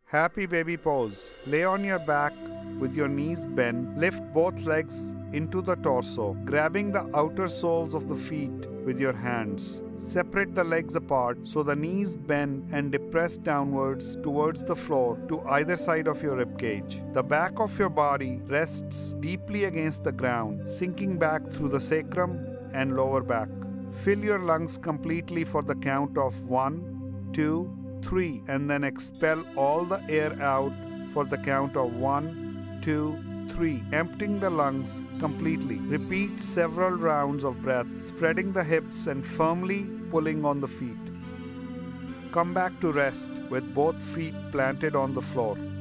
Happy baby pose. Lay on your back with your knees bent. Lift both legs into the torso, grabbing the outer soles of the feet with your hands. Separate the legs apart so the knees bend and depress downwards towards the floor to either side of your ribcage. The back of your body rests deeply against the ground, sinking back through the sacrum and lower back. Fill your lungs completely for the count of 1, 2, 3, and then expel all the air out for the count of 1, 2, 3, emptying the lungs completely. Repeat several rounds of breath, spreading the hips and firmly pulling on the feet. Come back to rest with both feet planted on the floor.